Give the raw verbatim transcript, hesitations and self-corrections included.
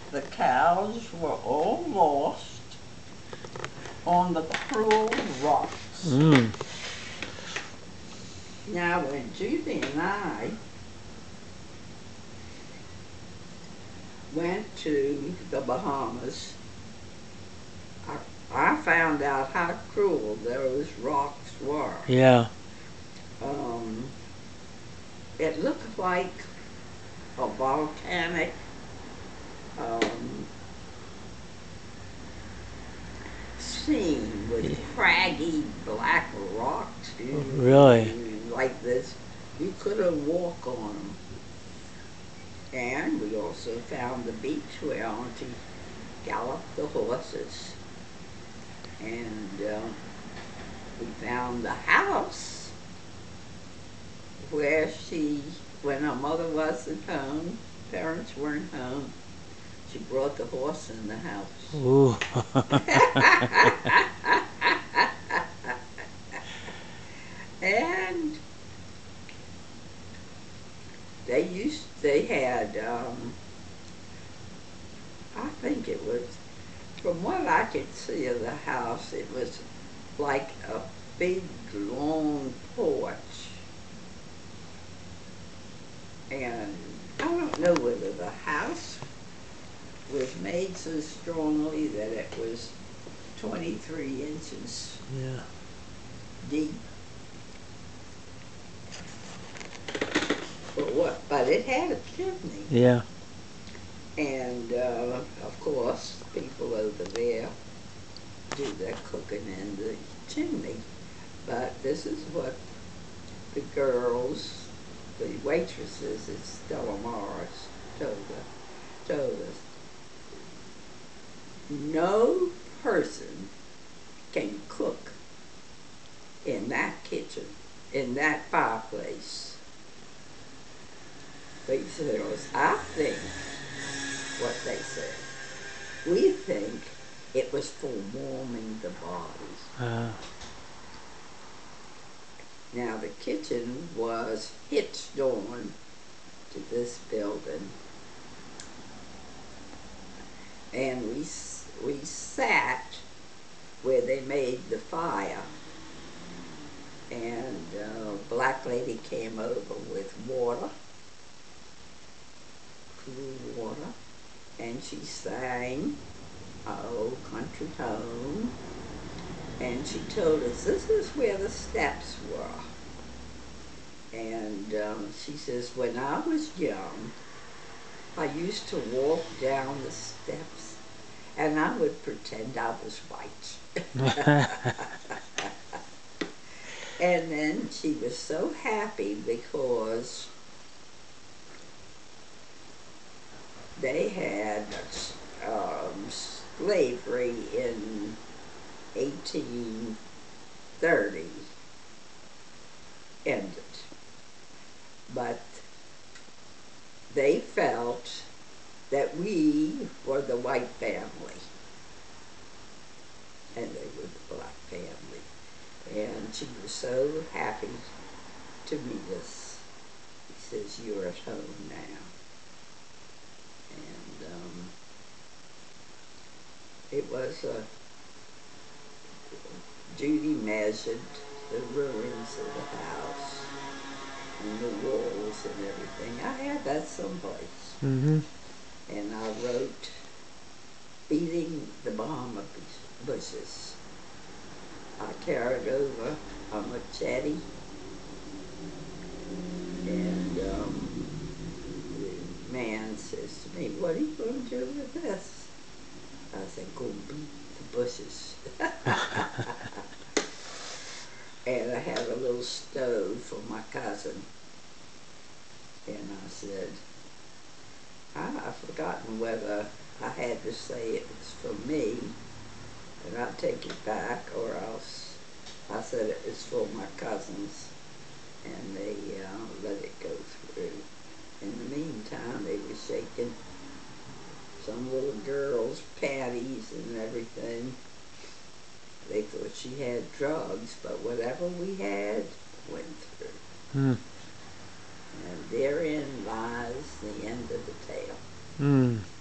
the cows were all lost on the cruel rocks. Mm. Now, when Judy and I went to the Bahamas, I, I found out how cruel those rocks were. Yeah. Um, it looked like a volcanic um, scene with craggy black rocks. Really? Like this. You couldn't walk on them. And we also found the beach where Auntie galloped the horses. And uh, we found the house where she, when her mother wasn't home, parents weren't home, she brought the horse in the house. Ooh. And they used, they had, um, I think it was, from what I could see of the house, it was like a big, long porch. And I don't know whether the house was made so strongly that it was twenty-three inches Yeah. deep. But what? But it had a chimney. Yeah. And uh, of course, people over there do their cooking in the chimney. But this is what the girls, the waitresses at Stella Mars, told us. Told us. No person can cook in that kitchen, in that fireplace. They said, I think what they said. We think it was for warming the bodies. Uh. Now the kitchen was hitched on to this building, and we we sat where they made the fire, and a black lady came over with water, cool water, and she sang our old country tone, and she told us this is where the steps were. And um, she says, when I was young, I used to walk down the steps and I would pretend I was white. And then she was so happy because they had um, slavery in eighteen thirty ended. But they felt that we were the white family and they were the black family. And she was so happy to meet us. She says, you're at home now. And um, it was a, Judy measured the ruins of the house and the walls and everything. I had that someplace. Mm-hmm. And I wrote, beating the Bahama bushes. I carried over a machete, and um, the man says to me, what are you going to do with this? I said, go beat the bushes. And I had a little stove for my cousin. And I said, I, I've forgotten whether I had to say it was for me, and I'd take it back, or else I said it was for my cousins, and they uh, let it go through. In the meantime, they were shaking some little girl's panties and everything. They thought she had drugs, but whatever we had went through. Mm. And therein lies the end of the tale. Mm.